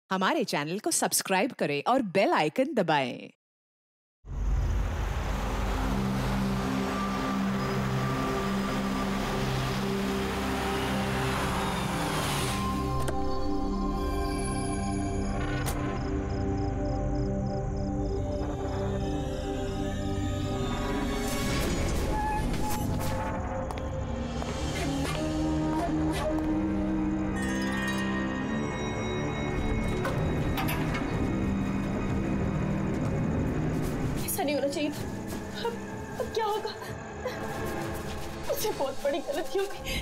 हमारे चैनल को सब्सक्राइब करें और बेल आइकन दबाएं। नहीं होना चाहिए। अब क्या होगा? मुझसे बहुत बड़ी गलती हो गई।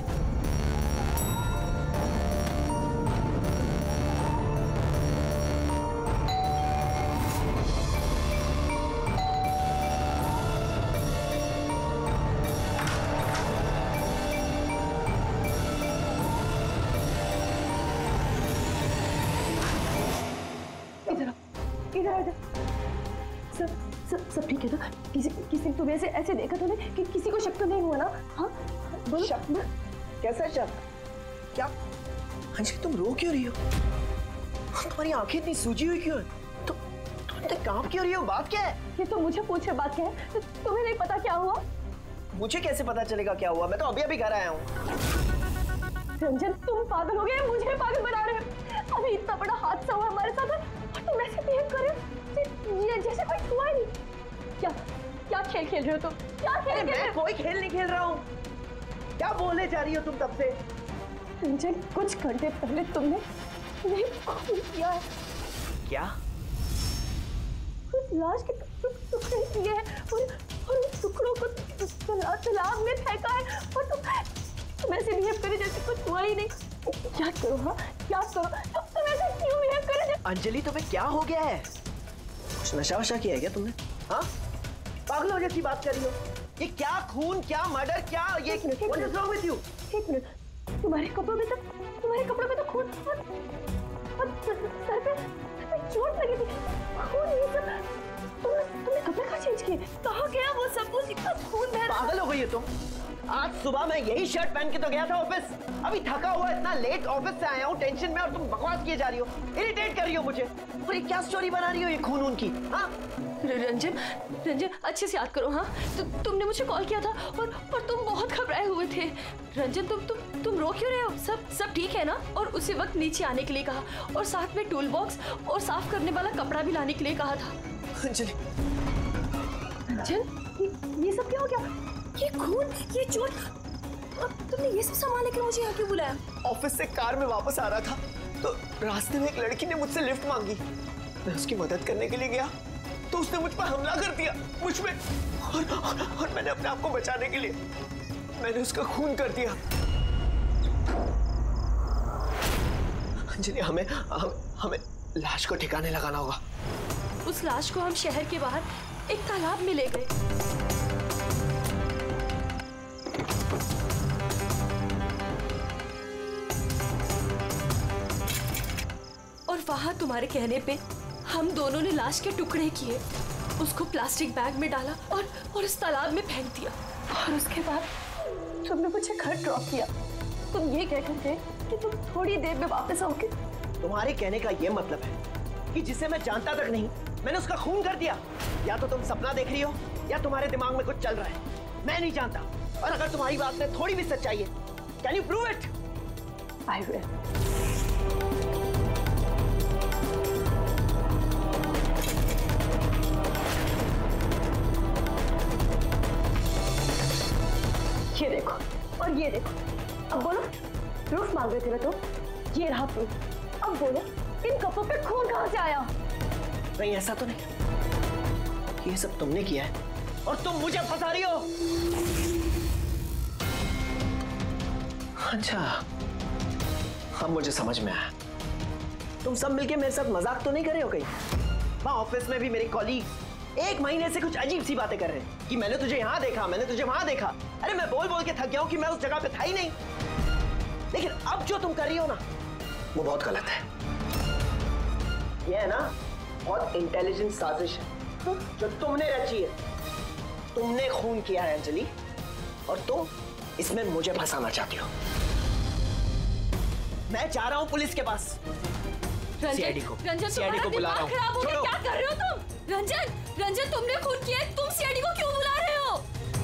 इधर इधर इधर सब ठीक है ना? किसी तुम्हें ऐसे देखा तो नहीं कि किसी को शक तो नहीं हुआ ना? हाँ बोलो। शक? कैसा शक? क्या अंजलि तुम रो क्यों रही हो? तुम्हारी आंखें इतनी सूजी हुई क्यों है? तुम इतने कांप क्यों रही हो? बात क्या है? ये तो मुझे पूछे बात क्या है? तो तुम्हें नहीं पता क्या हुआ? मुझे कैसे पता चलेगा क्या हुआ? मैं तो अभी अभी घर आया हूँ। रंजन तुम पागल हो गए, मुझे पागल बना रहे हो। अभी इतना बड़ा हादसा हुआ हमारे साथ और तुम ऐसे बिहेव कर रहे हो जैसे कोई हुआ ही नहीं। क्या खेल खेल रहे हो तुम? क्या खेल? मैं कोई खेल नहीं खेल रहा हूँ। क्या बोले जा रही हो तुम तब से? रंजन कुछ घंटे पहले तुमने खून किया है। क्या? उस लाश के टुकड़े किए हैं और उन टुकड़ों को तालाब में फेंका है और तुम ऐसे बिहेव करे जैसे कुछ हुआ ही नहीं। क्या करो? हाँ क्या करो? तुम ऐसे क्यों बिहेव करे? अंजलि तुम्हें क्या हो गया है? कुछ नशा वशा किया है क्या तुमने? हाँ पागलों जैसी बात कर रही हो। ये क्या खून, क्या मर्डर, क्या ये what is wrong with you? एक मिनट, तुम्हारे कपड़ों में तो खून और सर पे चोट लगी थी। खून ये सब तुमने कपड़े कहाँ चेंज किए? कहाँ गया वो सब कुछ? इतना खून बह रहा। पागल हो गई हो तुम? आज सुबह मैं यही शर्ट पहन के तो गया था ऑफिस। अभी थका हुआ इतना लेट ऑफिस से आया हूँ टेंशन में और तुम बकवास किए जा रही हो, इरिटेट कर रही हो मुझे। और ये क्या स्टोरी बना रही हो ये खून की? हाँ रंजन अच्छे से याद करो। हाँ तुमने मुझे कॉल किया था और तुम बहुत घबराए हुए थे। रंजन तुम रो क्यों रहे हो? सब ठीक है ना? और उसी वक्त नीचे आने के लिए कहा और साथ में टूल बॉक्स और साफ करने वाला कपड़ा भी लाने के लिए कहा था। अंजलि रंजन ये सब क्या हो गया? ये खून, ये चोट, अब तुमने ये सब संभालने के लिए मुझे यहाँ क्यों बुलाया? ऑफिस से कार में वापस आ रहा था तो रास्ते में एक लड़की ने मुझसे लिफ्ट मांगी। मैं उसकी मदद करने के लिए गया तो उसने मुझ पर हमला कर दिया, मुझ पे। और मैंने अपने आप को बचाने के लिए मैंने उसका खून कर दिया। अंजलि हमें लाश को ठिकाने लगाना होगा। उस लाश को हम शहर के बाहर एक तालाब में ले गए। और वहां तुम्हारे कहने पे हम दोनों ने लाश के टुकड़े किए, उसको प्लास्टिक बैग में डाला और इस तालाब में फेंक दिया। और उसके बाद तुमने मुझे घर ड्रॉप किया। तुम ये कह कर थे कि तुम थोड़ी देर में वापस आओगे। तुम्हारे कहने का ये मतलब है कि जिसे मैं जानता तक नहीं मैंने उसका खून कर दिया? या तो तुम सपना देख रही हो या तुम्हारे दिमाग में कुछ चल रहा है। मैं नहीं जानता। और अगर तुम्हारी बात में थोड़ी भी सच्चाई है, can you prove it? I will. ये देखो और ये देखो। अब बोलो, प्रूफ मांग रहे थे ना तो ये रहा प्रूफ। अब बोलो इन कपड़ों पे खून कहाँ से आया? नहीं ऐसा तो नहीं। ये सब तुमने किया है और तुम मुझे फंसा रही हो। अच्छा अब मुझे समझ में आया। तुम सब मिलके मेरे साथ मजाक तो नहीं कर रहे हो कहीं? वहां ऑफिस में भी मेरे कॉलीग 1 महीने से कुछ अजीब सी बातें कर रहे हैं कि मैंने तुझे यहां देखा, मैंने तुझे वहां देखा। अरे मैं बोल बोल के थक गया हूं कि मैं उस जगह पे था ही नहीं। लेकिन अब जो तुम कर रही हो ना वो बहुत गलत है। ये है ना बहुत इंटेलिजेंट साजिश है जो तुमने रची है। तुमने खून किया है अंजलि और तुम इसमें मुझे फंसाना चाहती हो। मैं जा रहा हूं पुलिस के पास। सीआईडी को रंजन, सीआईडी को बुला रहा हूँ। खराब हो गया, क्या कर रहे हो तुम? रंजन तुमने खून किया, तुम सीआईडी को क्यों बुला रहे हो?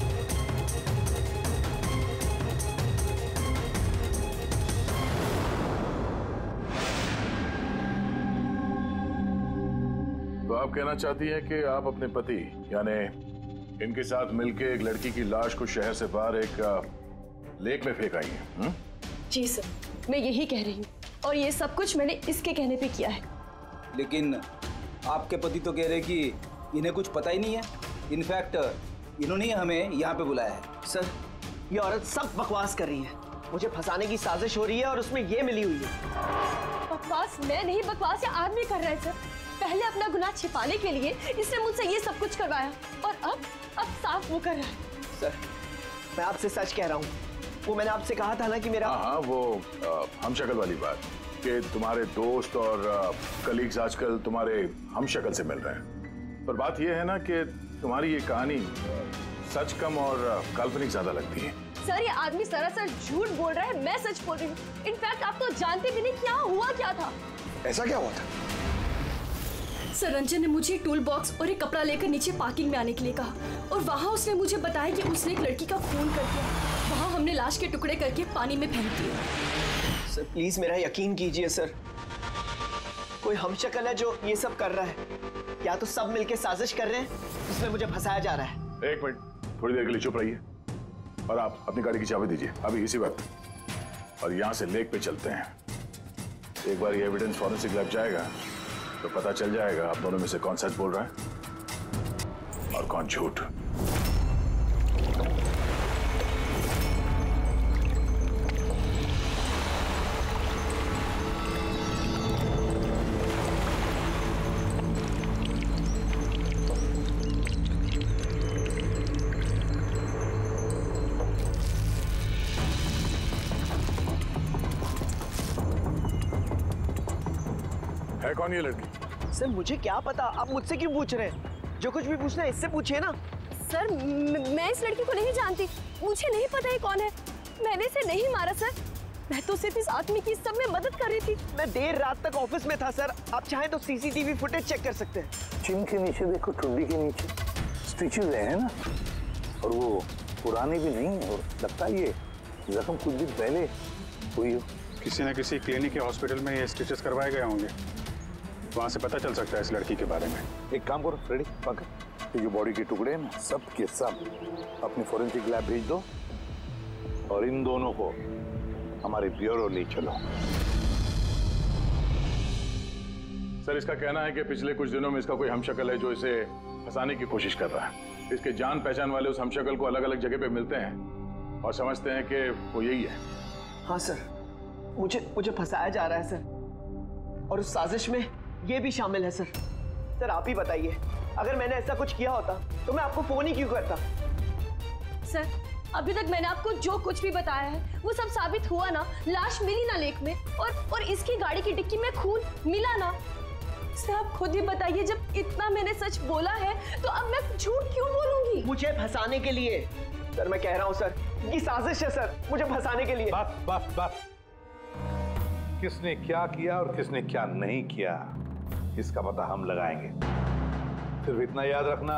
तो आप कहना चाहती हैं कि आप अपने पति यानी इनके साथ मिलके एक लड़की की लाश को शहर से बाहर एक लेक में फेंक आई हैं? जी सर, मैं यही कह रही हूँ और ये सब कुछ मैंने इसके कहने पे किया है। लेकिन आपके पति तो कह रहे कि इन्हें कुछ पता ही नहीं है। इनफैक्ट इन्होंने हमें यहाँ पे बुलाया है। सर, ये औरत सब बकवास कर रही है। मुझे फंसाने की साजिश हो रही है और उसमें ये मिली हुई है। बकवास मैं नहीं, बकवास ये आदमी कर रहा है सर। पहले अपना गुनाह छिपाने के लिए इसने मुझसे ये सब कुछ करवाया और अब साफ वो कर रहा है। सर, मैं आपसे सच कह रहा हूँ। वो मैंने आपसे कहा था ना कि मेरा हाँ, वो हम शक्ल वाली बात कि तुम्हारे दोस्त और कलीग्स आजकल तुम्हारे हम शक्ल से मिल रहे हैं। पर बात यह है ना कि तुम्हारी ये कहानी सच कम और काल्पनिक ज्यादा लगती है। सर, ये आदमी सरासर झूठ बोल रहा है, मैं सच बोल रही हूँ। इनफैक्ट आप तो जानते भी नहीं क्या हुआ क्या था। ऐसा क्या हुआ था? सर, रंजन ने मुझे टूल बॉक्स और एक कपड़ा लेकर नीचे पार्किंग में आने के लिए कहा और वहाँ उसने मुझे बताया कि उसने एक लड़की का खून कर दिया। वहाँ हमने लाश के टुकड़े करके पानी में फेंक दिए। सर प्लीज मेरा यकीन कीजिए सर, कोई हमशक्ल है जो ये सब कर रहा है या तो सब मिलके साजिश कर रहे हैं जिसमें मुझे फंसाया जा रहा है। एक मिनट, थोड़ी देर के लिए चुप रहिए और आप अपनी गाड़ी की चाबी दीजिए अभी इसी वक्त, और यहाँ से लेक पे चलते हैं। एक बार ये एविडेंस फॉरेंसिक लैब जाएगा तो पता चल जाएगा आप दोनों में से कौन सच बोल रहा है और कौन झूठ। है कौन ये लड़की? सर मुझे क्या पता, आप मुझसे क्यों पूछ रहे हैं? जो कुछ भी पूछना है इससे पूछिए ना। सर, मैं इस लड़की को नहीं जानती, मुझे नहीं पता ये कौन है। मैंने इसे नहीं मारा सर, मैं तो सिर्फ इस आदमी की सब में मदद कर रही थी। मैं देर रात तक ऑफिस में था सर, आप चाहें तो सीसीटीवी फुटेज चेक कर सकते हैं। चिन के नीचे देखो, टुंडी के नीचे स्टिचेज है ना, और वो पुरानी भी नहीं है और लगता है ये जख्म कुछ दिन पहले हुई हो। किसी न किसी क्लिनिक या हॉस्पिटल में ये स्टिचेस करवाए गए होंगे, वहाँ से पता चल सकता है इस लड़की के बारे में। एक काम करो फ्रेडी, पकड़ ये जो बॉडी के टुकड़े हैं ना, सब के सब अपनी फोरेंसिक लैब भेज दो और इन दोनों को हमारे ब्यूरो ले चलो। सर, इसका कहना है कि पिछले कुछ दिनों में इसका कोई हमशक्ल है जो इसे फंसाने की कोशिश कर रहा है। इसके जान पहचान वाले उस हमशक्ल को अलग अलग जगह पे मिलते हैं और समझते हैं कि वो यही है। हाँ सर, मुझे फंसाया जा रहा है सर, और उस साजिश में ये भी शामिल है सर। सर आप ही बताइए, अगर मैंने ऐसा कुछ किया होता तो मैं आपको फोन ही क्यों करता? सर, अभी तक मैंने आपको जो कुछ भी बताया है वो सब साबित हुआ ना। लाश मिली ना लेक में, और इसकी गाड़ी की डिक्की में खून मिला ना। सर आप खुद ही बताइए, जब इतना मैंने सच बोला है तो अब मैं झूठ क्यों बोलूंगी? मुझे फंसाने के लिए। सर मैं कह रहा हूँ सर, ये साजिश है सर, मुझे फंसाने के लिए। बस किसने क्या किया और किसने क्या नहीं किया इसका पता हम लगाएंगे। सिर्फ इतना याद रखना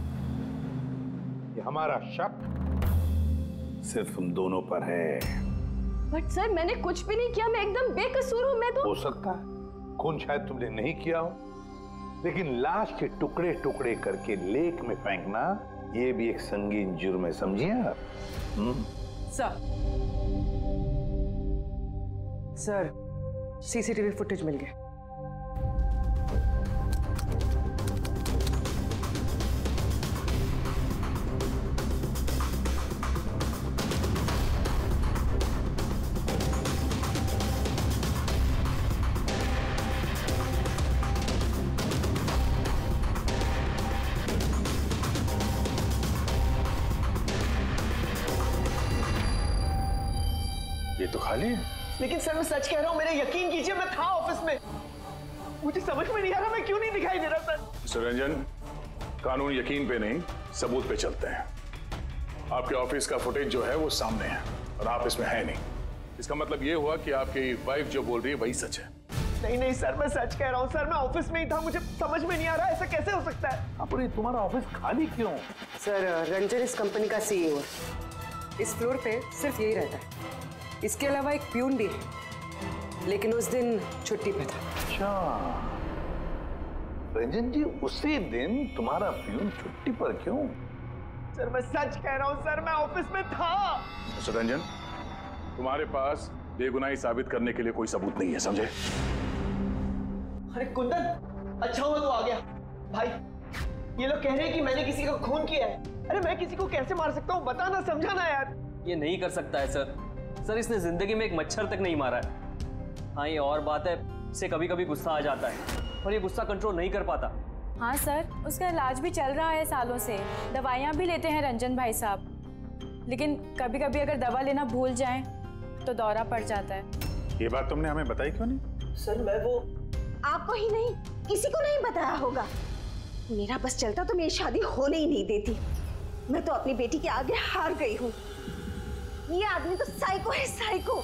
कि हमारा शक सिर्फ तुम दोनों पर है। बट सर मैंने कुछ भी नहीं किया, मैं एकदम बेकसूर हूँ। मैं तो हो सकता है खून शायद तुमने नहीं किया हो, लेकिन लाश के टुकड़े टुकड़े करके लेक में फेंकना ये भी एक संगीन जुर्म है, समझिए आप? सर सीसीटीवी फुटेज मिल गया। ये तो खाली है। लेकिन सर मैं सच कह रहा हूँ, मेरा यकीन कीजिए, मैं था ऑफिस में। मुझे समझ में नहीं आ रहा मैं क्यों नहीं दिखाई दे रहा सर। मिस्टर रंजन, कानून यकीन पे नहीं सबूत पे चलते हैं। आपके ऑफिस का फुटेज जो है वो सामने है और आप इसमें है नहीं। इसका मतलब ये हुआ कि आपकी वाइफ जो बोल रही है वही सच है। नहीं नहीं सर, मैं सच कह रहा हूँ सर, मैं ऑफिस में ही था, मुझे समझ में नहीं आ रहा ऐसा कैसे हो सकता है। अब तुम्हारा ऑफिस खाली क्यों? सर रंजन इस कंपनी का सीईओ है। इस फ्लोर पे सिर्फ यही रहता है। इसके अलावा एक प्यून भी है, लेकिन उस दिन छुट्टी पे था। अच्छा रंजन जी, उसी दिन तुम्हारा प्यून छुट्टी पर क्यों? सर मैं सच कह रहा हूँ सर, मैं ऑफिस में था। मिस्टर रंजन, तुम्हारे पास बेगुनाही साबित करने के लिए कोई सबूत नहीं है, समझे? अरे कुंदन, अच्छा हुआ तू आ गया। भाई ये लोग कह रहे हैं कि मैंने किसी का खून किया है। अरे मैं किसी को कैसे मार सकता हूँ, बताना, समझाना यार। ये नहीं कर सकता है सर। सर इसने जिंदगी में एक मच्छर तक नहीं मारा है। हाँ ये और बात है, इसे कभी कभी गुस्सा आ जाता है और ये गुस्सा कंट्रोल नहीं कर पाता। हाँ सर, उसका इलाज भी चल रहा है सालों से, दवाइयाँ भी लेते हैं रंजन भाई साहब, लेकिन कभी कभी अगर दवा लेना भूल जाएं तो दौरा पड़ जाता है। ये बात तुमने हमें बताई क्यों नहीं? सर मैं वो आपको ही नहीं, किसी को नहीं बताया होगा। मेरा बस चलता तो मेरी शादी होने ही नहीं देती। मैं तो अपनी बेटी के आगे हार गई हूँ। ये आदमी तो साइको है, साइको।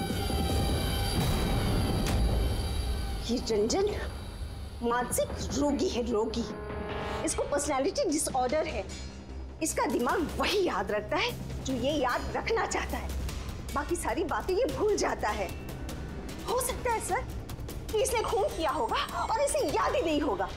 ये रंजन मानसिक रोगी है, रोगी। इसको पर्सनालिटी डिसऑर्डर है। इसका दिमाग वही याद रखता है जो ये याद रखना चाहता है, बाकी सारी बातें ये भूल जाता है। हो सकता है सर कि इसने खून किया होगा और इसे याद ही नहीं होगा।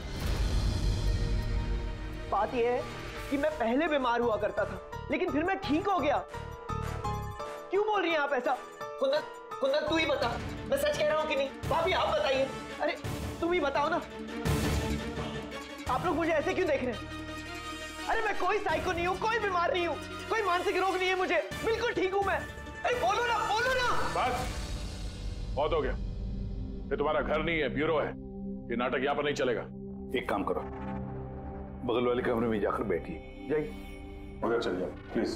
बात यह है कि मैं पहले बीमार हुआ करता था, लेकिन फिर मैं ठीक हो गया। क्यों बोल रही हैं आप ऐसा? कुंदन, कुंदन तू ही बता, मैं सच कह रहा हूँ कि नहीं? भाभी आप बताइए। अरे तुम ही बताओ ना, आप लोग मुझे ऐसे क्यों देख रहे हैं? अरे मैं कोई साइको नहीं हूँ, कोई बीमार नहीं हूँ, कोई मानसिक रोग नहीं है मुझे, बिल्कुल ठीक हूँ मैं। अरे बोलो ना, बोलो ना। बस बहुत हो गया। ये तुम्हारा घर नहीं है, ब्यूरो है। ये नाटक यहाँ पर नहीं चलेगा। एक काम करो, बगल वाले कमरे में जाकर बैठिए। जाइए, उधर चल जाओ प्लीज।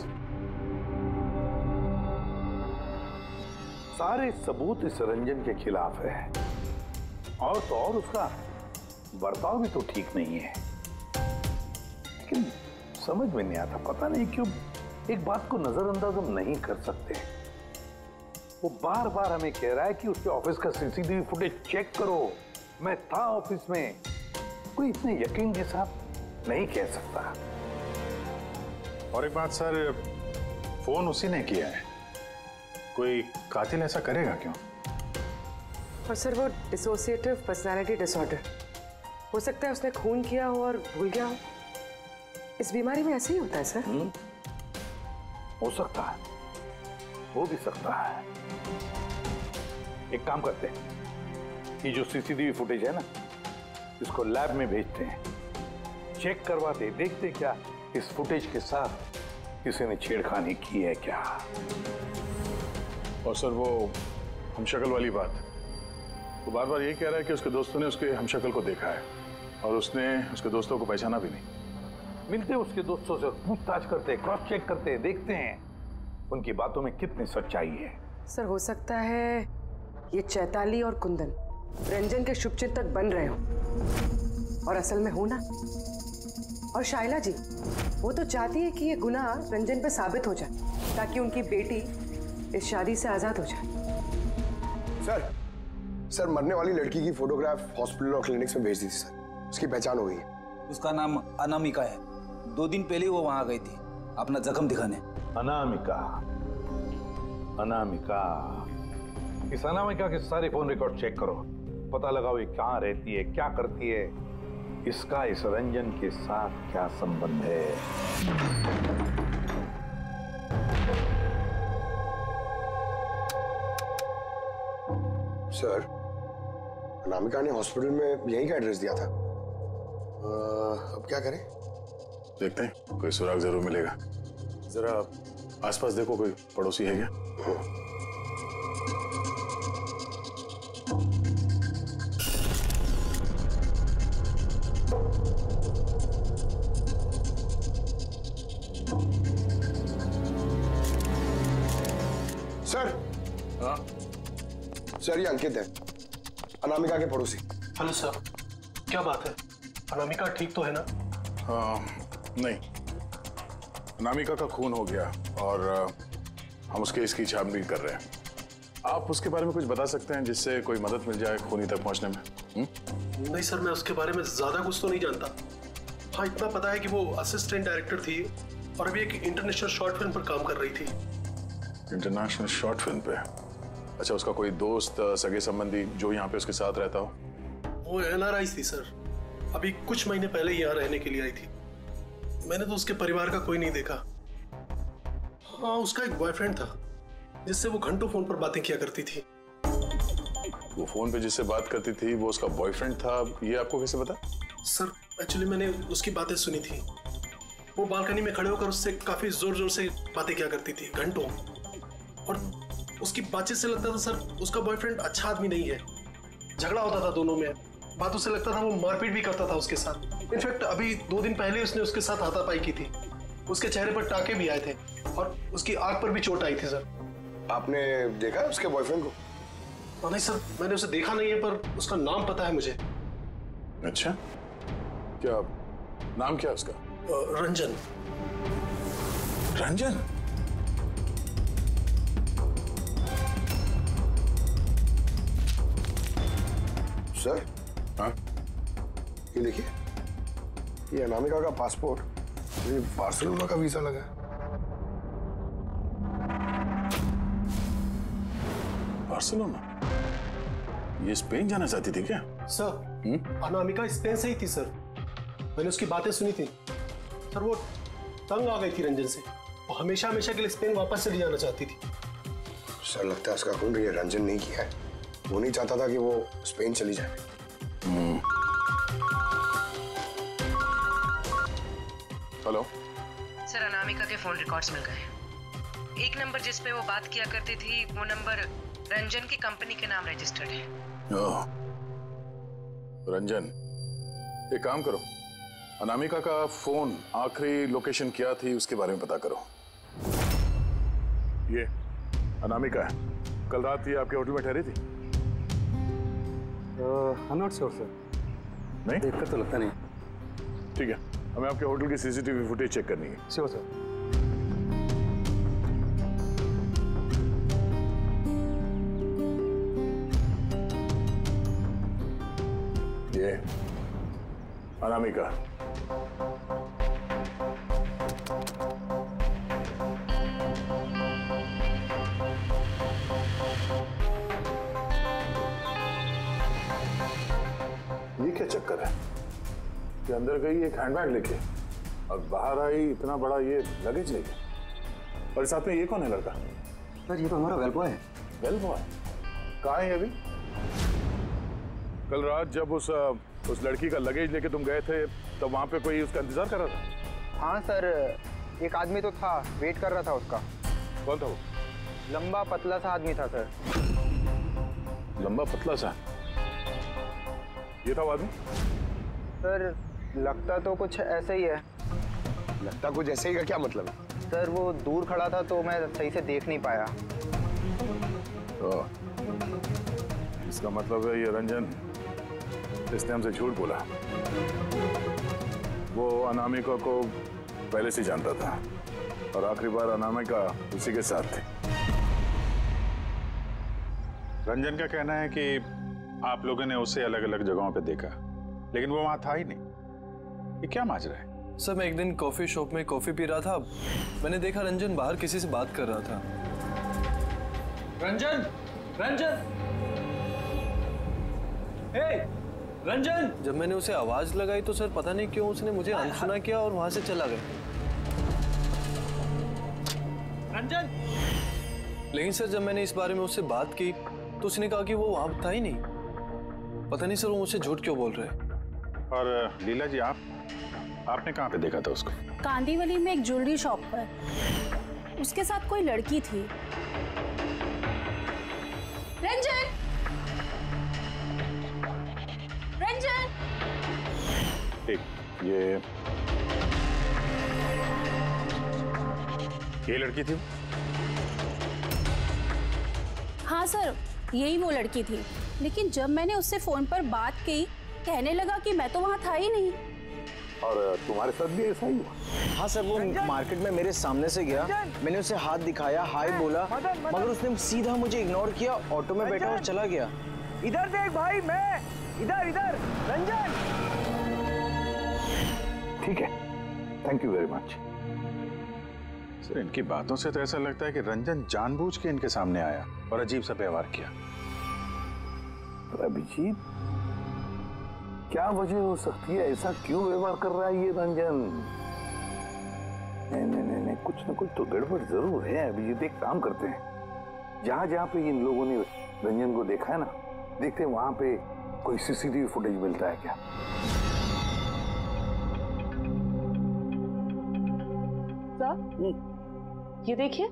सारे सबूत इस रंजन के खिलाफ है, और तो और उसका बर्ताव भी तो ठीक नहीं है। लेकिन समझ में नहीं आता, पता नहीं क्यों एक बात को नजरअंदाज हम नहीं कर सकते। वो बार बार हमें कह रहा है कि उसके ऑफिस का सीसीटीवी फुटेज चेक करो। मैं था ऑफिस में। कोई इतने यकीन के साथ नहीं कह सकता। और एक बात सर, फोन उसी ने किया है। कोई कातिल ऐसा करेगा क्यों? और सर वो डिसोसिएटिव पर्सनालिटी डिसऑर्डर, हो सकता है उसने खून किया हो और भूल गया हो। इस बीमारी में ऐसे ही होता है सर। हो सकता है, हो भी सकता है। एक काम करते हैं, ये जो सीसीटीवी फुटेज है ना, इसको लैब में भेजते हैं, चेक करवाते, देखते क्या इस फुटेज के साथ किसी ने छेड़खानी की है क्या। और सर वो हमशक्ल वाली बात, वो बार बार ये कह रहा है कि उसके दोस्तों ने उसके हमशक्ल को देखा है और उसने उसके दोस्तों को पहचाना भी नहीं। मिलते उसके दोस्तों से पूछताछ करते, क्रॉस चेक करते, देखते हैं उनकी बातों में कितनी सच्चाई है। सर हो सकता है ये चैताली और कुंदन रंजन के शुभचिंतक बन रहे हो और असल में हो ना। और शाइला जी वो तो चाहती है कि ये गुनाह रंजन पे साबित हो जाए ताकि उनकी बेटी इस शादी से आजाद हो जाए। सर मरने वाली लड़की की फोटोग्राफ हॉस्पिटल और क्लिनिक्स में भेज दी थी सर। उसकी पहचान हो गई है। उसका नाम अनामिका है। 2 दिन पहले वो वहां गई थी अपना जख्म दिखाने। अनामिका, अनामिका, इस अनामिका के सारे फोन रिकॉर्ड चेक करो, पता लगाओ ये कहाँ रहती है, क्या करती है, इसका इस रंजन के साथ क्या संबंध है। सर अनामिका ने हॉस्पिटल में यहीं का एड्रेस दिया था। अब क्या करें? देखते हैं, कोई सुराग जरूर मिलेगा। जरा आसपास देखो, कोई पड़ोसी है क्या? सर। हाँ सर ये अंकित है, अनामिका के पड़ोसी। हेलो सर, क्या बात है? अनामिका ठीक तो है ना? नहीं, अनामिका का खून हो गया और हम उसके इसकी छानबीन कर रहे हैं। आप उसके बारे में कुछ बता सकते हैं जिससे कोई मदद मिल जाए खूनी तक पहुंचने में? नहीं सर, मैं उसके बारे में ज्यादा कुछ तो नहीं जानता। हाँ, इतना पता है कि वो असिस्टेंट डायरेक्टर थी और अभी एक इंटरनेशनल शॉर्ट फिल्म पर काम कर रही थी। इंटरनेशनल शॉर्ट फिल्म पे? अच्छा, उसका कोई दोस्त सगे संबंधी जो यहाँ पे उसके साथ रहता हो? वो NRI थी सर, अभी कुछ महीने पहले यहाँ रहने के लिए आई थी। मैंने तो उसके परिवार का कोई नहीं देखा। हाँ, उसका एक बॉयफ्रेंड था जिससे वो घंटों फोन पर बातें किया करती थी। वो फोन पे जिससे बात करती थी वो उसका बॉयफ्रेंड था, ये आपको कैसे पता? सर एक्चुअली मैंने उसकी बातें सुनी थी। वो बालकनी में खड़े होकर उससे काफी जोर जोर से बातें किया करती थी घंटों, और उसकी बातचीत से लगता था सर उसका बॉयफ्रेंड अच्छा आदमी नहीं है। झगड़ा होता था दोनों में, बातों से लगता था वो मारपीट भी करता था उसके साथ। इनफैक्ट अभी 2 दिन पहले उसने उसके साथ हाथापाई की थी। उसके चेहरे पर टाके भी आए थे और उसकी आंख पर भी चोट आई थी। सर आपने देखा है उसके बॉयफ्रेंड को? नहीं सर, मैंने उसे देखा नहीं है, पर उसका नाम पता है मुझे। अच्छा, क्या नाम क्या है उसका? रंजन। रंजन? सर, हाँ, ये देखिए, ये अनामिका का पासपोर्ट, ये बार्सिलोना का वीजा लगा है। बार्सिलोना? ये स्पेन जाना चाहती थी क्या? सर, अनामिका स्पेन से ही थी सर। मैंने उसकी बातें सुनी थी सर। वो तंग आ गई थी रंजन से। वो हमेशा हमेशा के लिए स्पेन वापस चली जाना चाहती थी। सर, लगता है उसका खून ये रंजन नहीं किया है। वो नहीं चाहता था कि वो स्पेन चली जाए। हेलो सर, अनामिका के फोन रिकॉर्ड्स मिल गए। एक नंबर जिस पे वो बात किया करती थी वो नंबर रंजन की कंपनी के नाम रजिस्टर्ड है। ओह, रंजन, एक काम करो, अनामिका का फोन आखिरी लोकेशन क्या थी उसके बारे में पता करो। ये अनामिका है, कल रात ये आपके होटल में ठहरी थी? I'm not sure, sir. नहीं, देखकर तो लगता नहीं। ठीक है, हमें आपके होटल की CCTV फुटेज चेक करनी है। Sure sir. ये अनामिका। ये क्या चक्कर है कि अंदर गई एक हैंडबैग लेके और बाहर आई इतना बड़ा ये लगेज लेके, और साथ में ये कौन है लड़का? सर, ये तो हमारा वेल बॉय है। वेल बॉय कहाँ है अभी? कल रात जब उस लड़की का लगेज लेके तुम गए थे तब वहां पे कोई उसका इंतजार कर रहा था? हाँ सर, एक आदमी तो था, वेट कर रहा था उसका। कौन था वो? लंबा पतला सा आदमी था सर। लंबा पतला सा? ये था वो आदमी? सर, लगता तो कुछ ऐसे ही है। लगता कुछ ऐसे ही का क्या मतलब है? सर, वो दूर खड़ा था तो मैं सही से देख नहीं पाया। तो इसका मतलब है ये रंजन, इसने हमसे झूठ बोला। वो अनामिका को पहले से जानता था और आखिरी बार अनामिका उसी के साथ थी। रंजन का कहना है कि आप लोगों ने उसे अलग अलग जगहों पे देखा, लेकिन वो वहां था ही नहीं। ये क्या माजरा है? सर, मैं एक दिन कॉफी शॉप में कॉफी पी रहा था, मैंने देखा रंजन बाहर किसी से बात कर रहा था। रंजन, रंजन, हे, रंजन! जब मैंने उसे आवाज लगाई तो सर पता नहीं क्यों उसने मुझे अनसुना किया और वहां से चला गया। रंजन! लेकिन सर जब मैंने इस बारे में उससे बात की तो उसने कहा कि वो वहां था ही नहीं। पता नहीं सर वो मुझसे झूठ क्यों बोल रहे हैं। और लीला जी, आपने कहाँ पे देखा था उसको? कांदीवली में एक ज्वेलरी शॉप पर। उसके साथ कोई लड़की थी। रंजन! रंजन! एक ये लड़की थी? हाँ सर, यही वो लड़की थी। लेकिन जब मैंने उससे फोन पर बात की, कहने लगा कि मैं तो वहां था ही नहीं। और तुम्हारे साथ भी ऐसा ही हुआ? हाँ सर, वो मार्केट में मेरे सामने से गया, मैंने उसे हाथ दिखाया, हाय बोला, मगर उसने सीधा मुझे इग्नोर किया, ऑटो में बैठा और चला गया। इधर देख भाई, मैं इधर इधर रंजन। ठीक है, thank you very much. Sir, इनकी बातों से तो ऐसा लगता है कि रंजन जानबूझ के इनके सामने आया और अजीब सा व्यवहार किया। अभिजीत, क्या वजह हो सकती है? ऐसा क्यों व्यवहार कर रहा है ये रंजन? नहीं, कुछ ना कुछ तो गड़बड़ जरूर है। अभिजीत, एक काम करते हैं, जहां जहां पे इन लोगों ने रंजन को देखा है ना, देखते हैं वहां पे कोई सीसीटीवी फुटेज मिलता है क्या। ये देखिए।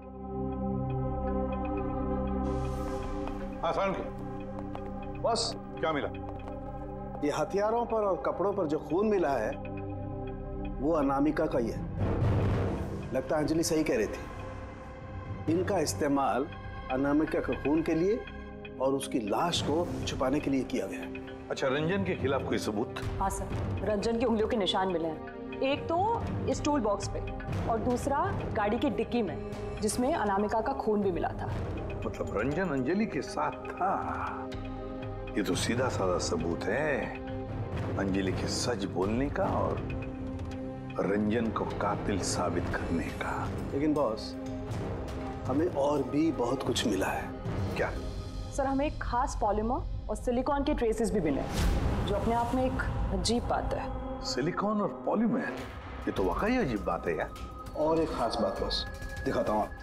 हाँ सारुण की बस, क्या मिला? ये हथियारों पर और कपड़ों पर जो खून मिला है वो अनामिका का ही है। लगता है अंजलि सही कह रही थी, इनका इस्तेमाल अनामिका के खून के लिए और उसकी लाश को छुपाने के लिए किया गया। अच्छा, रंजन के खिलाफ कोई सबूत? हाँ सर, रंजन की उंगलियों के निशान मिले हैं, एक तो इस टूल बॉक्स पे और दूसरा गाड़ी की डिक्की में, जिसमें अनामिका का खून भी मिला था। मतलब रंजन अंजलि के साथ था? ये तो सीधा साधा सबूत है अंजलि के सच बोलने का और रंजन को कातिल साबित करने का। लेकिन बॉस, हमें और भी बहुत कुछ मिला है। क्या? सर, हमें एक खास पॉलीमर और सिलिकॉन के ट्रेसेस भी मिले, जो अपने आप में एक अजीब बात है। सिलिकॉन और पॉलीमर, ये तो वाकई अजीब बात है यार। और एक खास बात बॉस, दिखाता हूँ।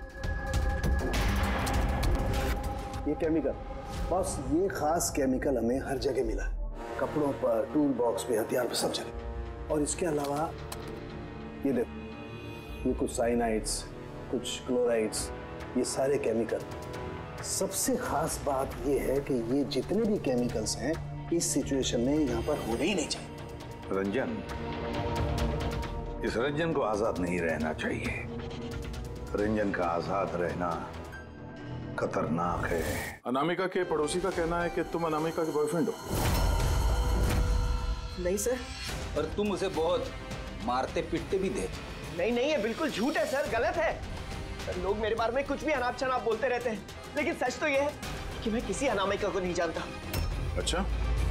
ये केमिकल बॉस, ये खास केमिकल हमें हर जगह मिला, कपड़ों पर, टूल बॉक्स पे, हथियार पे, सब जगह। और इसके अलावा ये देखो, ये कुछ साइनाइड्स, कुछ क्लोराइड्स, ये सारे केमिकल। सबसे खास बात ये है कि ये जितने भी केमिकल्स हैं इस सिचुएशन में यहाँ पर होने ही नहीं चाहिए। रंजन, इस रंजन को आजाद नहीं रहना चाहिए। रंजन का आजाद रहना खतरनाक है। अनामिका के पड़ोसी का कहना है कि तुम अनामिका के बॉयफ्रेंड हो। नहीं सर। और तुम उसे बहुत मारते पीटते भी थे। नहीं, ये बिल्कुल झूठ है सर, गलत है सर। लोग मेरे बारे में कुछ भी अनाप शनाप बोलते रहते हैं, लेकिन सच तो ये है कि मैं किसी अनामिका को नहीं जानता। अच्छा,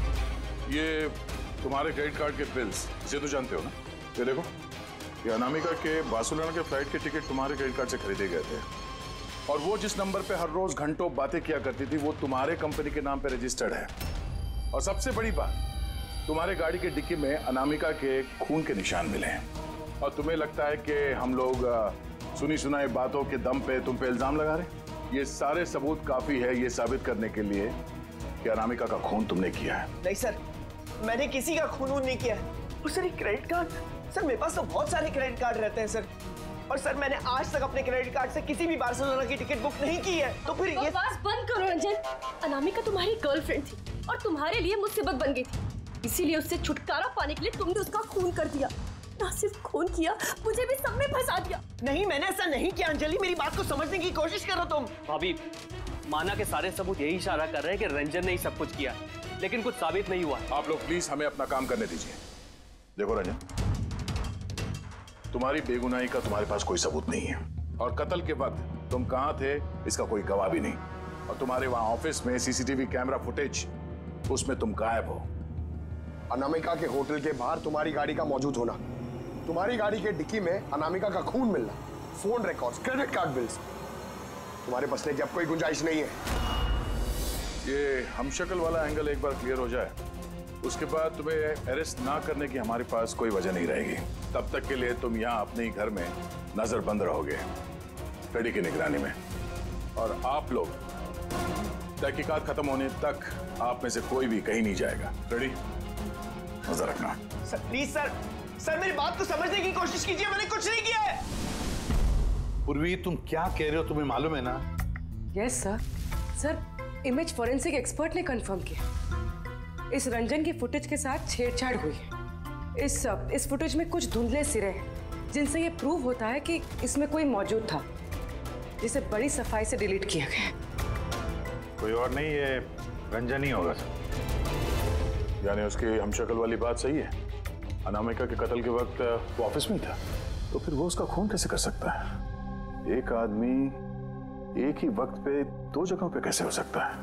ये तुम्हारे क्रेडिट कार्ड के बिल्स, इसे तो जानते हो ना? ये देखो, ये अनामिका के बार्सिलोना के फ्लाइट के टिकट तुम्हारे क्रेडिट कार्ड से खरीदे गए थे, और वो जिस नंबर पे हर रोज घंटों बातें किया करती थी वो तुम्हारे कंपनी के नाम पे रजिस्टर्ड है। और सबसे बड़ी बात, तुम्हारे गाड़ी की डिक्की में अनामिका के खून के निशान मिले हैं। और तुम्हें लगता है कि हम लोग सुनी सुनाई बातों के दम पे तुम पे इल्जाम लगा रहे? ये सारे सबूत काफी है ये साबित करने के लिए कि अनामिका का खून तुमने किया है। नहीं सर, मैंने किसी का खून नहीं किया है। और सर, क्रेडिट कार्ड, सर मेरे पास तो बहुत सारे क्रेडिट कार्ड रहते हैं सर। और सर, मैंने आज तक अपने क्रेडिट कार्ड से किसी भी बार्सिलोना की टिकट बुक नहीं की है। तो फिर ये बकवास बंद करो रंजन। अनामिका तुम्हारी गर्लफ्रेंड थी और तुम्हारे लिए मुसीबत बन गई थी, इसीलिए उससे छुटकारा पाने के लिए तुमने उसका खून कर दिया। ना सिर्फ खून किया, मुझे भी सब में फंसा दिया। नहीं, मैंने ऐसा नहीं किया। अंजलि, मेरी बात को समझने की कोशिश करो तुम। भाभी, माना के सारे सबूत यही इशारा कर रहे हैं कि रंजन ने ही सब कुछ किया, लेकिन कुछ साबित नहीं हुआ। आप लोग प्लीज हमें अपना काम करने दीजिए। देखो रंजन, तुम्हारी बेगुनाही का तुम्हारे पास कोई सबूत नहीं है, और कत्ल के वक्त तुम कहां थे इसका कोई गवाह भी नहीं। और तुम्हारे वहां ऑफिस में सीसीटीवी कैमरा फुटेज, उसमें तुम गायब हो। अनामिका के होटल के बाहर तुम्हारी गाड़ी का मौजूद होना, तुम्हारी गाड़ी के डिक्की में अनामिका का खून मिलना, phone records, credit card bills, तुम्हारे बचने की अब कोई गुंजाइश नहीं है। ये हमशक्ल वाला एंगल एक बार क्लियर हो जाए, उसके बाद तुम्हें अरेस्ट ना करने की हमारे पास कोई वजह नहीं रहेगी। तब तक के लिए तुम यहाँ अपने ही घर में नजरबंद रहोगे, फ्रेडी की निगरानी में। और आप लोग तहकीकात खत्म होने तक आप में से कोई भी कहीं नहीं जाएगा। फ्रेडी, नजर रखना। सर प्लीज सर मेरी बात को समझने की कोशिश कीजिए, मैंने कुछ नहीं किया है। पूर्वी, तुम क्या कह रहे हो? तुम्हें मालूम है ना? Yes sir. Sir, image forensic expert ने कंफर्म किया, इस रंजन की फुटेज के साथ छेड़छाड़ हुई है। इस फुटेज में कुछ धुंधले सिरे हैं, जिनसे ये प्रूव होता है कि इसमें कोई मौजूद था, जिसे बड़ी सफाई से डिलीट किया गया। कोई और नहीं, ये रंजन ही होगा सर। यानी उसकी हमशक्ल वाली बात सही है? अनामिका के कत्ल के वक्त वो ऑफिस में ही था, तो फिर वो उसका खून कैसे कर सकता है? एक आदमी एक ही वक्त पे दो जगहों पे कैसे हो सकता है?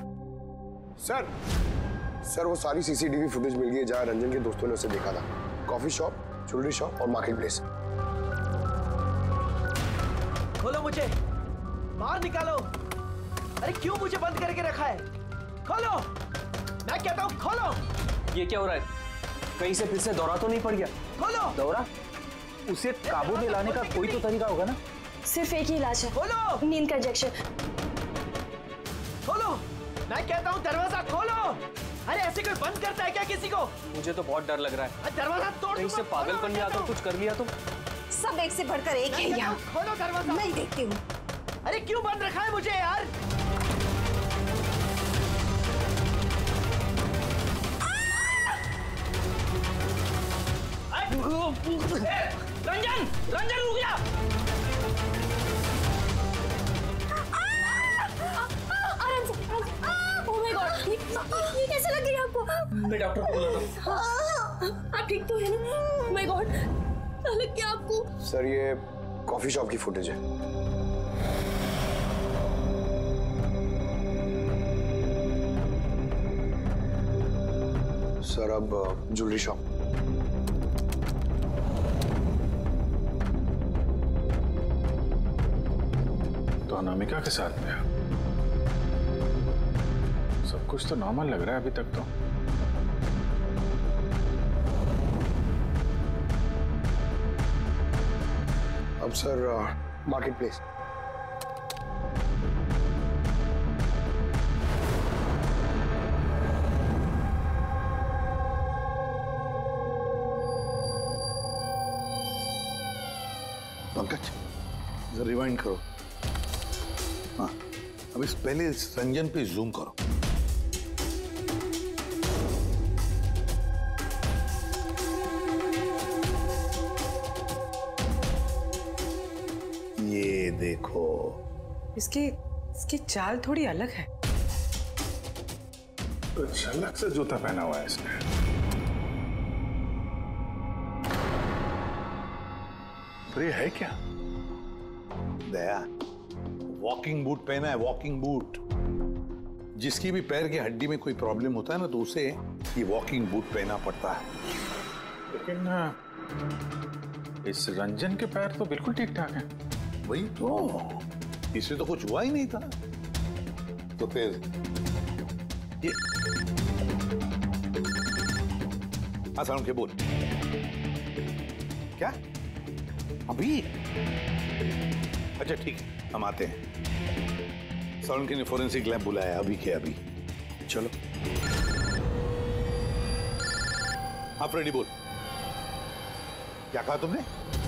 सर वो सारी सीसीटीवी फुटेज मिल गई है जहां रंजन के दोस्तों ने उसे देखा था। कॉफी शॉप, ज्वेलरी शॉप और मार्केट प्लेस। खोलो मुझे, बाहर निकालो। अरे क्यों मुझे बंद करके रखा है? खोलो, मैं कहता हूँ खोलो। ये क्या हो रहा है? कहीं से फिर से दौरा तो नहीं पड़ गया? खोलो। दौरा? उसे काबू में लाने का कोई तो तरीका होगा ना? सिर्फ एक ही इलाज है। खोलो। नींद का इंजेक्शन। खोलो, मैं कहता हूँ दरवाजा खोलो। अरे ऐसे कोई बंद करता है क्या किसी को? मुझे तो बहुत डर लग रहा है। दरवाजा तोड़। कहीं से पागलपन में आकर कुछ कर लिया तो? सब एक से बढ़कर एक है यहाँ। खोलो दरवाजा। मैं देखती हूँ। अरे क्यों बंद रखा है मुझे यार? रंजन, रंजन रुक जा। ओह माय गॉड, ये कैसे लग गई आपको? मैं डॉक्टर को बुलाता हूं। आप ठीक तो है ना? ओह माय गॉड, लग गया आपको? सर ये कॉफी शॉप की फुटेज है। सर अब ज्वेलरी शॉप। तो अनामिका के साथ में सब कुछ तो नॉर्मल लग रहा है अभी तक तो। अब सर मार्केट प्लेस। पंकज जरा रिवाइंड करो। हाँ, अब इस पहले इस रंजन पे जूम करो। ये देखो, इसकी चाल थोड़ी अलग है। तो झलक से जूता पहना हुआ है इसने। तो ये है क्या? दया, वॉकिंग बूट पहना है, वॉकिंग बूट। जिसकी भी पैर की हड्डी में कोई प्रॉब्लम होता है ना, तो उसे ये वॉकिंग बूट पहना पड़ता है। लेकिन इस रंजन के पैर तो बिल्कुल ठीक ठाक हैं। वही तो, इससे तो कुछ हुआ ही नहीं था। तो फिर ये आसान के बोल क्या अभी? अच्छा ठीक है, हम आते हैं। सालुंके ने फोरेंसिक लैब बुलाया अभी के अभी। चलो हाँ फ्रेडी बोल, क्या कहा तुमने?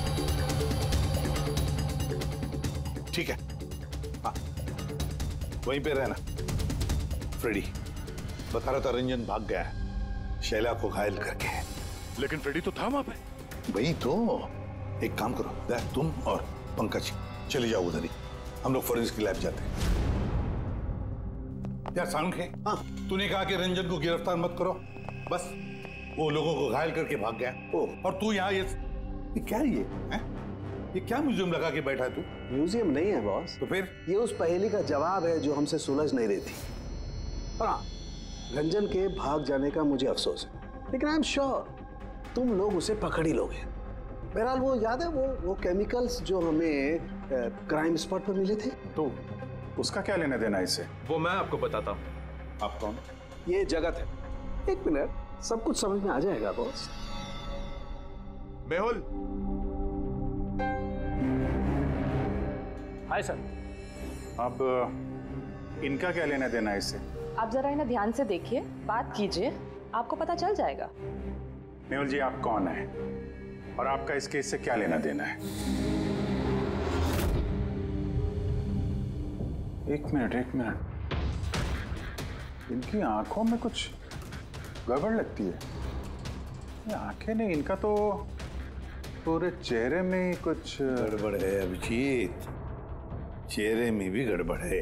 ठीक है, हाँ वहीं पे रहना। फ्रेडी बता रहा था रंजन भाग गया है शैला को घायल करके। लेकिन फ्रेडी तो था वहां पे। वही तो, एक काम करो, तुम और पंकज चले जाओ उधर ही, हम लोग फोरेंसिक लैब जाते हैं। यार सालुंके, हाँ तूने कहा कि रंजन को गिरफ्तार मत करो, बस वो लोगों को घायल करके भाग गया। और तू यहाँ ये क्या है ये क्या म्यूजियम लगा के बैठा है तू? म्यूजियम नहीं है बॉस। तो फिर? ये उस पहेली का जवाब है जो हमसे सुलझ नहीं रही थी। हाँ, रंजन के भाग जाने का मुझे अफसोस है, लेकिन आई एम श्योर तुम लोग उसे पकड़ ही लोगे। बहरहाल वो याद है वो केमिकल्स जो हमें क्राइम स्पॉट पर मिले थे, तो उसका क्या लेना देना इससे? वो मैं आपको बताता हूँ। आप कौन? ये जगत है। एक मिनट, सब कुछ समझ में आ जाएगा बॉस। मेहुल। Hi sir. अब इनका क्या लेना देना है इससे? आप जरा इन्हें ध्यान से देखिए, बात कीजिए, आपको पता चल जाएगा। मेहुल जी, आप कौन है और आपका इस केस से क्या लेना देना है? एक मिनट, इनकी आंखों में कुछ गड़बड़ लगती है। ये आंखें नहीं, इनका तो पूरे चेहरे में कुछ गड़बड़ है अभिजीत, चेहरे में भी गड़बड़ है।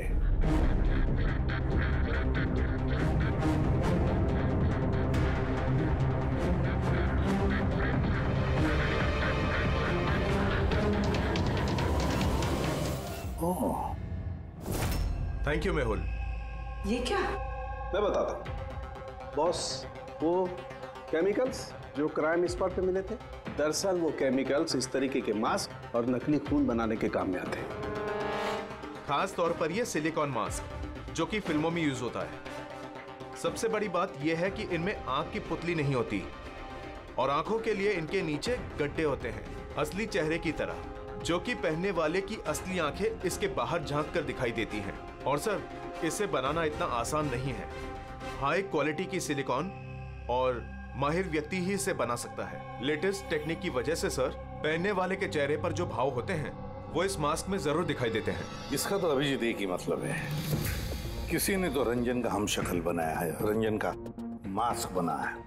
Thank you Mehul. ये क्या? मैं बताता हूँ बॉस, वो केमिकल्स जो क्राइम स्पॉट पे मिले थे, दरअसल वो केमिकल्स इस तरीके के मास्क और नकली खून बनाने के काम में आते हैं। खास तौर पर ये सिलिकॉन मास्क जो कि फिल्मों में यूज होता है। सबसे बड़ी बात यह है कि इनमें आंख की पुतली नहीं होती और आंखों के लिए इनके नीचे गड्ढे होते हैं, असली चेहरे की तरह, जो कि पहनने वाले की असली आंखें इसके बाहर झांक कर दिखाई देती हैं। और सर, इसे बनाना इतना आसान नहीं है। हाई क्वालिटी की सिलिकॉन और माहिर व्यक्ति ही इसे बना सकता है। लेटेस्ट टेक्निक की वजह से सर, पहनने वाले के चेहरे पर जो भाव होते हैं वो इस मास्क में जरूर दिखाई देते हैं। इसका तो अभिजीत एक ही मतलब है, किसी ने तो रंजन का हम शक्ल बनाया है, रंजन का मास्क बना है।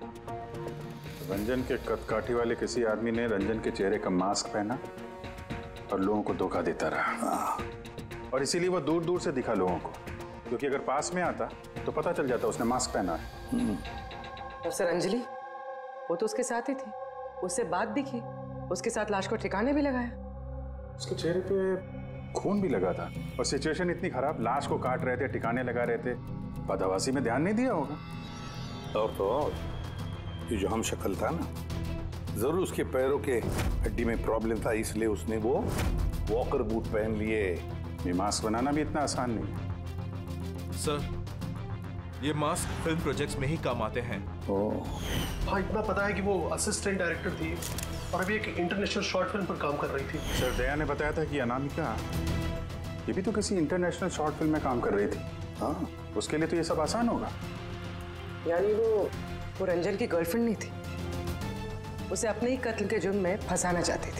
रंजन के कदकाठी वाले किसी आदमी ने रंजन के चेहरे का मास्क पहना और लोगों को धोखा देता रहा। और इसीलिए वो दूर दूर से दिखा लोगों को, क्योंकि अगर पास में आता तो पता चल जाता उसने मास्क पहना है। और सर अंजलि, वो तो उसके साथ ही थी, उससे बात भी की, उसके साथ लाश को ठिकाने भी लगाया। उसके चेहरे पे खून भी लगा था और सिचुएशन इतनी खराब, लाश को काट रहे थे, ठिकाने लगा रहे थे, बदहवासी में ध्यान नहीं दिया होगा। और तो और ये जो हम शक्ल था ना, जरूर उसके पैरों के हड्डी में प्रॉब्लम था, इसलिए उसने वो वॉकर बूट पहन लिए। ये मास्क बनाना भी इतना आसान नहीं है। सर, ये मास्क फिल्म प्रोजेक्ट्स में ही काम आते हैं। हाँ, इतना पता है कि वो असिस्टेंट डायरेक्टर थी और अभी एक इंटरनेशनल शॉर्ट फिल्म पर काम कर रही थी। सर, दया ने बताया था कि अनामिका ये भी तो किसी इंटरनेशनल शॉर्ट फिल्म में काम कर रही थी। हाँ, उसके लिए तो ये सब आसान होगा। यानी वो रंजन की गर्लफ्रेंड नहीं थी, उसे अपने ही कत्ल के जुर्म में फंसाना चाहती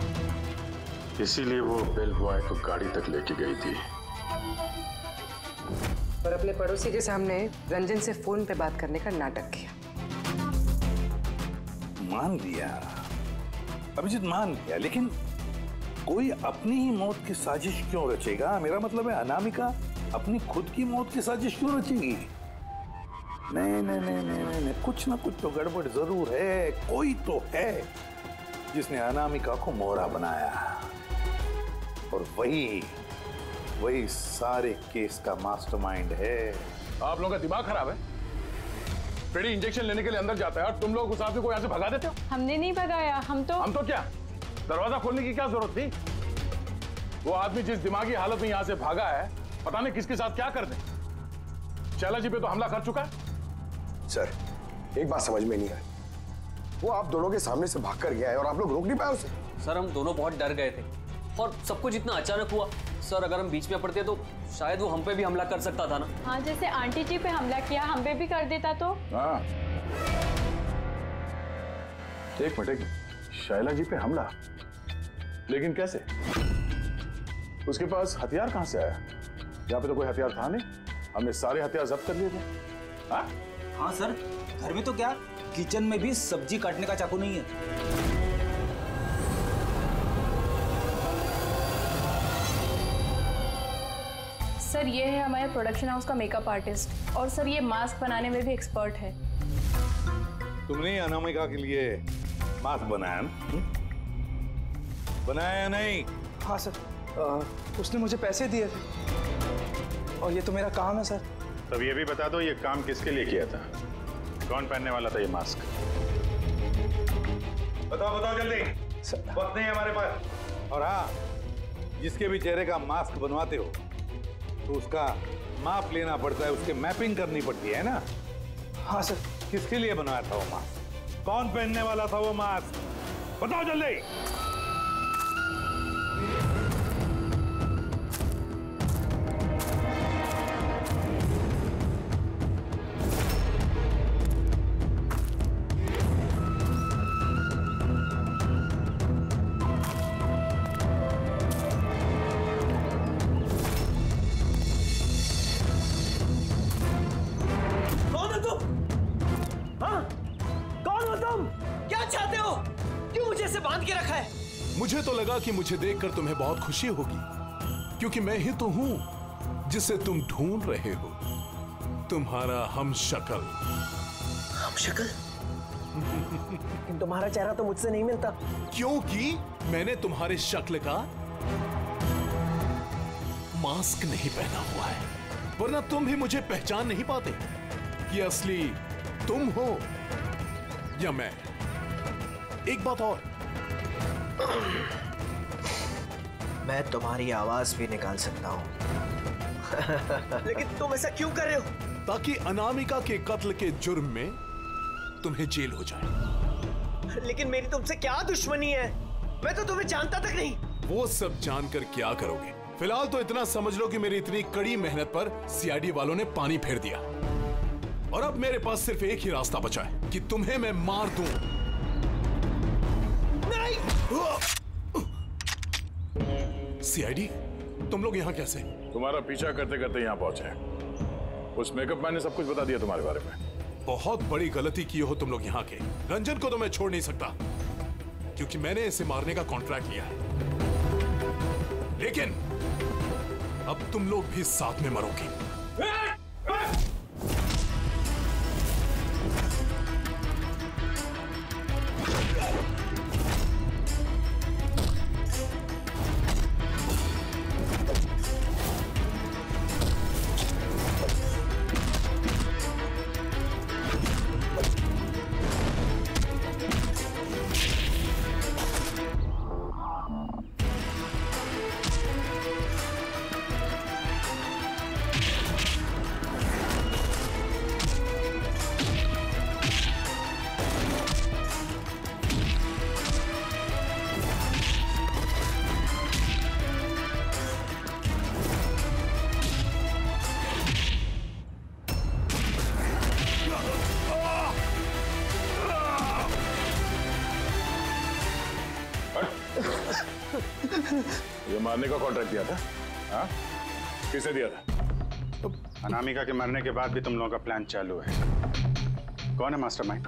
थी। इसीलिए वो बेल बॉय को गाड़ी तक लेके गई थी और अपने पड़ोसी के सामने रंजन से फोन पे बात करने का नाटक किया। मान लिया अभिजीत, मान लिया, लेकिन कोई अपनी ही मौत की साजिश क्यों रचेगा? मेरा मतलब है अनामिका अपनी खुद की मौत की साजिश क्यों रचेगी? नहीं नहीं नहीं नहीं नहीं, कुछ ना कुछ तो गड़बड़ जरूर है। कोई तो है जिसने अनामिका को मोहरा बनाया और वही सारे केस का मास्टरमाइंड है। आप लोगों का दिमाग खराब है। पेड़ी इंजेक्शन लेने के लिए अंदर जाता है और तुम लोग उस आदमी को यहाँ से भगा देते हो। हमने नहीं भगाया, हम तो क्या दरवाजा खोलने की क्या जरूरत थी? वो आदमी जिस दिमागी हालत में यहाँ से भागा है, पता नहीं किसके साथ क्या कर दे। शैला जी पे तो हमला कर चुका है। सर, एक बात समझ में नहीं आई, वो आप दोनों के सामने से भाग कर गया है और आप लोग रोक नहीं पाए उसे। सर, हम दोनों बहुत डर गए थे और सब कुछ इतना अचानक हुआ। सर, अगर हम बीच में पड़ते तो शायद वो हम पे भी हमला कर सकता था ना। हाँ, जैसे आंटी जी पे हमला किया, हम पे भी कर देता तो। हाँ, एक मिनट, शैला जी पे हमला, लेकिन कैसे? उसके पास हथियार कहां से आया? यहाँ पे तो कोई हथियार था नहीं, हमने सारे हथियार जब्त कर लिए थे। हाँ? हाँ सर, घर में तो क्या, किचन में भी सब्जी काटने का चाकू नहीं है। सर, ये है हमारे प्रोडक्शन हाउस का मेकअप आर्टिस्ट और सर ये मास्क बनाने में भी एक्सपर्ट है। तुमने अनामिका के लिए मास्क बनाया ना? बनाया नहीं? हाँ सर, उसने मुझे पैसे दिए थे और ये तो मेरा काम है सर। तब ये भी बता दो, ये काम किसके लिए किया था? कौन पहनने वाला था ये मास्क? बताओ बताओ जल्दी, वक्त नहीं है हमारे पास। और हाँ, जिसके भी चेहरे का मास्क बनवाते हो तो उसका माप लेना पड़ता है, उसके मैपिंग करनी पड़ती है ना? हाँ सर। किसके लिए बनाया था वो मास्क? कौन पहनने वाला था वो मास्क? बताओ जल्दी। मुझे तो लगा कि मुझे देखकर तुम्हें बहुत खुशी होगी, क्योंकि मैं ही तो हूं जिसे तुम ढूंढ रहे हो, तुम्हारा हमशक्ल। हमशक्ल? लेकिन तुम्हारा चेहरा तो मुझसे नहीं मिलता। क्योंकि मैंने तुम्हारे शक्ल का मास्क नहीं पहना हुआ है, वरना तुम भी मुझे पहचान नहीं पाते कि असली तुम हो या मैं। एक बात और, मैं तुम्हारी आवाज भी निकाल सकता हूं। लेकिन तुम ऐसा क्यों कर रहे हो? ताकि अनामिका के कत्ल के जुर्म में तुम्हें जेल हो जाए। लेकिन मेरी तुमसे क्या दुश्मनी है? मैं तो तुम्हें जानता तक नहीं। वो सब जानकर क्या करोगे? फिलहाल तो इतना समझ लो कि मेरी इतनी कड़ी मेहनत पर सीआईडी वालों ने पानी फेर दिया, और अब मेरे पास सिर्फ एक ही रास्ता बचा है कि तुम्हें मैं मार दूं। नहीं! सीआईडी, तुम लोग यहाँ कैसे? तुम्हारा पीछा करते करते यहाँ पहुंचे। उस मेकअप मैन ने सब कुछ बता दिया तुम्हारे बारे में। बहुत बड़ी गलती की हो तुम लोग यहाँ के। रंजन को तो मैं छोड़ नहीं सकता, क्योंकि मैंने इसे मारने का कॉन्ट्रैक्ट लिया है। लेकिन अब तुम लोग भी साथ में मरोगे। ये मारने का कॉन्ट्रैक्ट दिया था? हाँ? किसे दिया था? अनामिका के मरने के बाद भी तुम लोगों का प्लान चालू है। कौन है मास्टरमाइंड?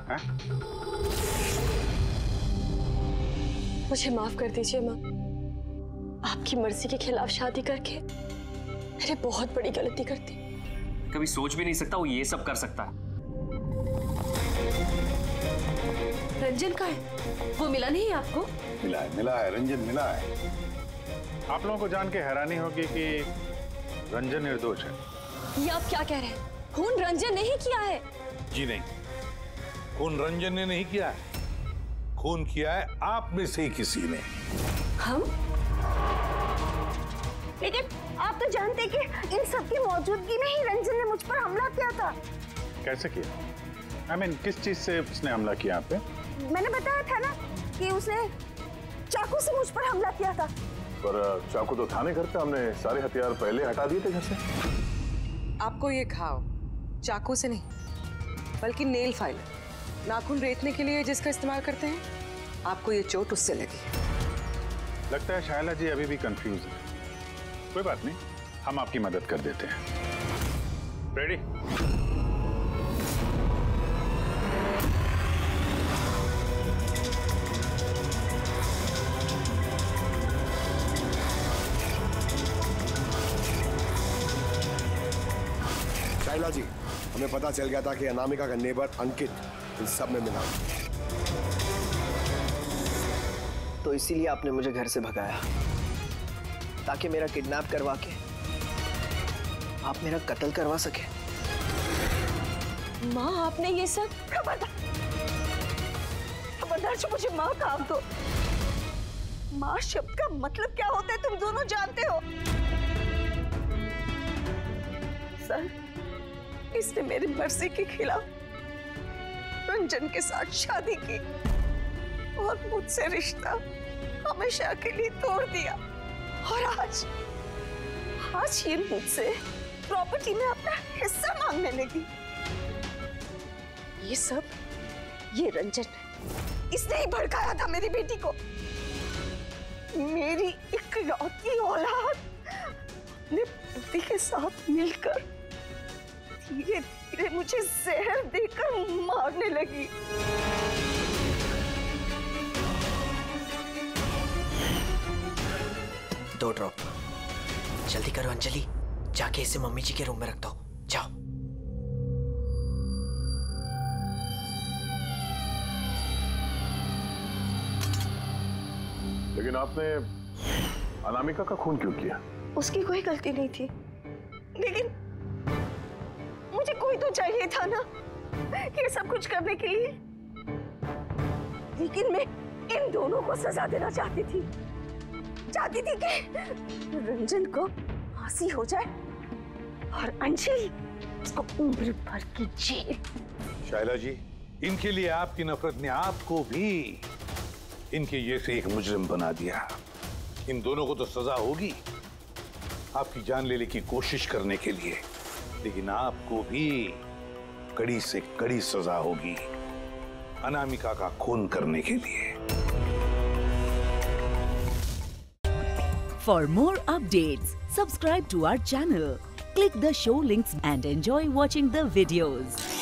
मुझे माफ कर दीजिए माँ। आपकी मर्जी के खिलाफ शादी करके मैंने बहुत बड़ी गलती कर दी। कभी सोच भी नहीं सकता वो ये सब कर सकता है। रंजन का है? वो मिला नहीं आपको? मिला है, रंजन मिला है। आप लोगों को जान के हैरानी होगी कि रंजन निर्दोष है। ये आप क्या कह रहे हैं? खून रंजन ने ही किया है? जी नहीं, खून रंजन ने नहीं किया है। खून किया है आप में से ही किसी ने। हम? लेकिन आप तो जानते कि इन सब की मौजूदगी में ही रंजन ने मुझ पर हमला किया था। कैसे किया? I mean, किस चीज से उसने हमला किया आप पे? मैंने बताया था ना कि उसने चाकू से मुझ पर हमला किया था। पर चाकू तो था नहीं घर पे, हमने सारे हथियार पहले हटा दिए थे घर से। आपको ये घाव चाकू से नहीं, बल्कि नेल फाइलर, नाखून रेतने के लिए जिसका इस्तेमाल करते हैं, आपको ये चोट उससे लगी। लगता है शायला जी अभी भी कंफ्यूज है। कोई बात नहीं, हम आपकी मदद कर देते हैं। रेडी? शाइला जी, हमें पता चल गया था कि अनामिका का नेबर अंकित इन सब में मिला, तो इसीलिए आपने मुझे घर से भगाया, ताकि मेरा किडनैप करवा के आप मेरा कत्ल करवा सके। माँ, आपने ये सब? खबरदार जो मुझे माँ कहा तो। माँ शब्द का मतलब क्या होता है तुम दोनों जानते हो। सर, इसने मेरी मर्जी के खिलाफ रंजन के साथ शादी की और मुझसे रिश्ता हमेशा के लिए तोड़ दिया, और आज ये मुझसे प्रॉपर्टी में अपना हिस्सा मांगने लगी। ये रंजन, इसने ही भड़काया था मेरी बेटी को। मेरी इकलौती औलाद अपने पति के साथ मिलकर धीरे धीरे मुझे जहर देकर मारने लगी। दो ड्रॉप। जल्दी करो अंजलि, जाके इसे मम्मी जी के रूम में रख दो। जाओ। लेकिन आपने अनामिका का खून क्यों किया? उसकी कोई गलती नहीं थी, लेकिन मुझे कोई तो चाहिए था ना ये सब कुछ करने के लिए। लेकिन मैं इन दोनों को सजा देना चाहती थी कि रंजन को फांसी हो जाए और अंजलि उसको उम्र भर की जेल। शायला जी, इनके लिए आपकी नफरत ने आपको भी इनके जैसे एक मुजरिम बना दिया। इन दोनों को तो सजा होगी आपकी जान लेने की कोशिश करने के लिए, लेकिन आपको भी कड़ी से कड़ी सजा होगी अनामिका का खून करने के लिए। For more updates, subscribe to our channel, click the show links and enjoy watching the videos.